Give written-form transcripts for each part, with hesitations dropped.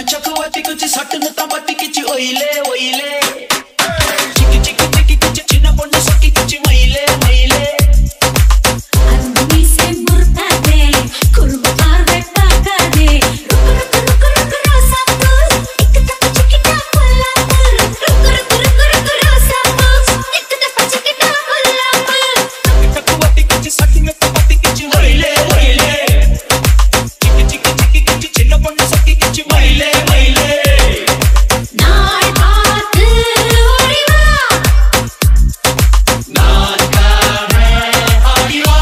चकवाती कुछ सटन तबती किच ओइले ओइले चिकी चिकी चिकी किच चिन्ना पोंडु सोकी किच मइले मइले अंदमी से मुर्ता दे कुर्बान बेटा का दे रुक रोसा तू एक दफा चिकिटा पुल्ला रुक रोसा तू एक दफा चिकिटा पुल्ला चकवाती कुछ सटन तबती किच ओइले ओइले चिकी चिकी चिकी किच चिन्ना पोंडु सोकी किच मइले मइले नाल बात ओरिवा नाल का है आड़ीवा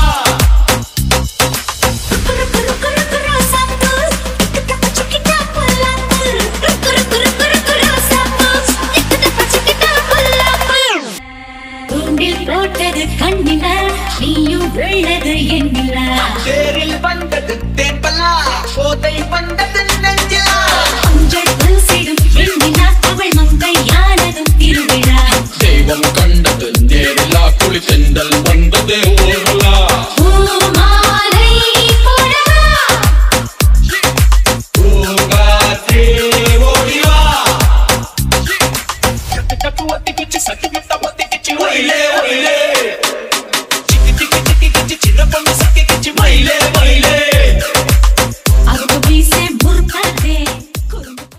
रुक रोसा तू एक दफा चिकिटा पुल्ला रुक रोसा तू एक दफा चिकिटा पुल्ला தூண்டில் போட்டது கண்ணில நீயும் வெள்ளது எண்ணில தேரில் வந்தது தேன்பலா போதை வந்தது நெஞ்சிலா அஞ்சல் பூசிடும் எண்ணில அவள் மங்கையானதும் திருவிழா தெய்வம் கண்டது நேரிலா குளித்தெண்டல் வந்ததே ஊர்வலா